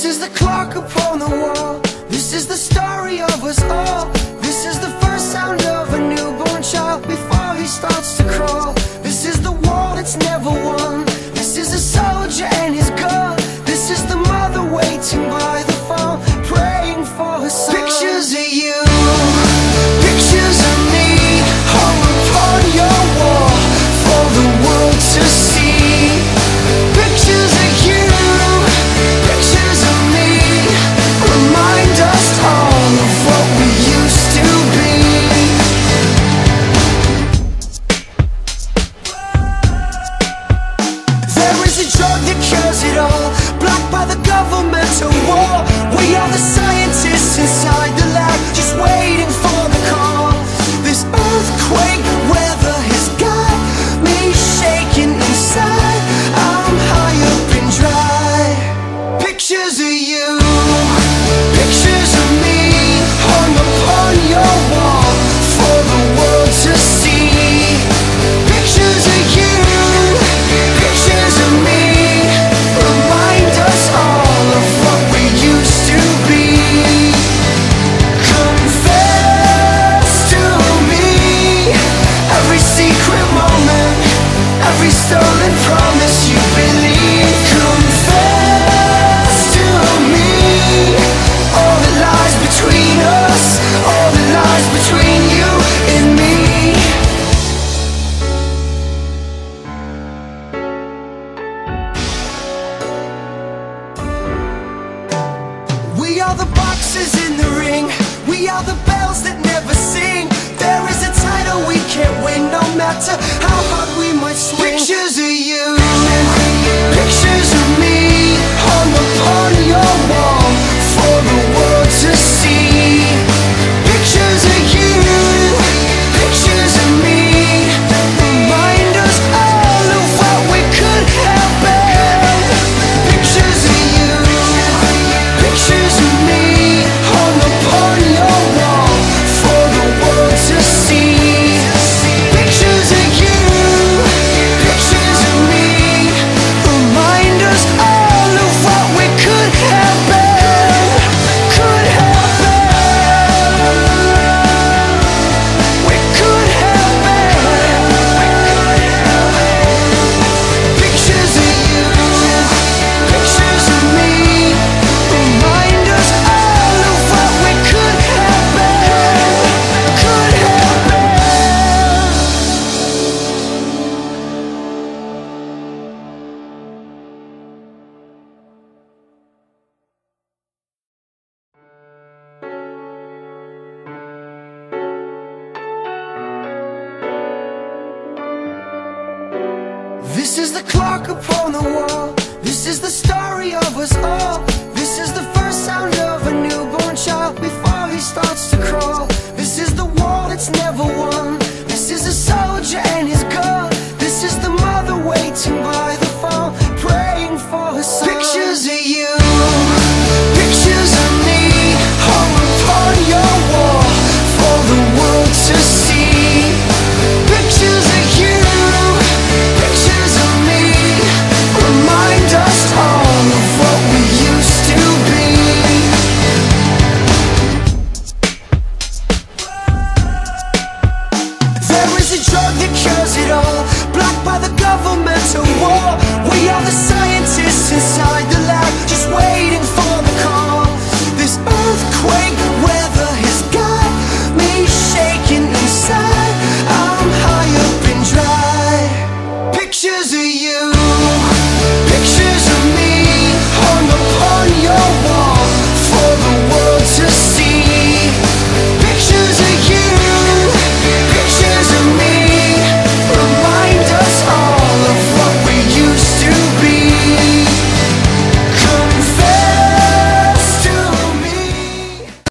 is the clock upon the wall. This is the story of us all. This is the first sound of a newborn child before he starts to crawl. This is the war that's never won. This is a soldier and his gun. This is the mother waiting by the phone, praying for her son. Pictures of you, pictures of me, hung upon your wall for the world to see. Pictures of you, pictures of me, remind us all of what we used to be. There is a drug that cures it all, blocked by the governmental war. We are the scientists inside the lab, just waiting for the call. This earthquake weather has got me shaking inside. I'm high up and dry. Pictures of you, pictures of me, hung upon your wall for the world to see. Pictures of you, pictures of me, remind us all of what we used to be. Confess to me every secret moment, every stolen promise you believe. Confess to me all the lies between us, all the lies between you and me. We are the boxes in the ring, we are the bells that never sing. There is a title we can't win, no matter how hard we might swing. Pictures of you, pictures of me, hung upon your wall for the world to see. Pictures of you, pictures of me, remind us all of what we could have been. Pictures of you, pictures of me, hung upon your wall for the world to see. Pictures of you, pictures of me, remind us all of what we could have been. Could have been. We could have been. Pictures of you, pictures of me, remind us all of what we could have been. Could have been. This is the clock upon the wall. This is the story of us all. This is the first sound of a newborn child before he starts to crawl. This is the war that's never won. This is a soldier and his gun. This is the mother waiting by the phone, praying for her son. Pictures of you, pictures of me, hung upon your wall for the world to see. Pictures of you, pictures of me, remind us all of what we used to be. There is a drug that cures it all, blocked by the governmental war. We are the scientists inside the lab, just waiting for the call.